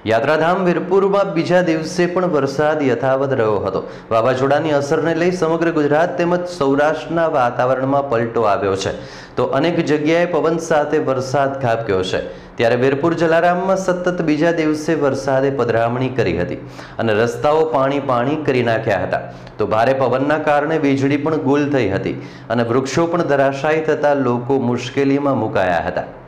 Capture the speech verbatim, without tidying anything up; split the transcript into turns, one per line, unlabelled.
યાત્રાધામ વીરપુરમાં બીજા દિવસે પણ વરસાદ યથાવત રહ્યો હતો। વાવાઝોડાની અસરને લઈ સમગ્ર ગુજરાત તેમજ સૌરાષ્ટ્રના વાતાવરણમાં પલટો આવ્યો છે, તો અનેક જગ્યાએ પવન સાથે વરસાદ ખાબક્યો છે। ત્યારે વીરપુર જલારામમાં સતત બીજા દિવસે વરસાદે પધરામણી કરી હતી અને રસ્તાઓ પાણી પાણી કરી નાખ્યા હતા। તો ભારે પવનના કારણે વીજળી પણ ગુલ થઈ હતી અને વૃક્ષો પણ ધરાશાયી થતા લોકો મુશ્કેલીમાં મુકાયા હતા।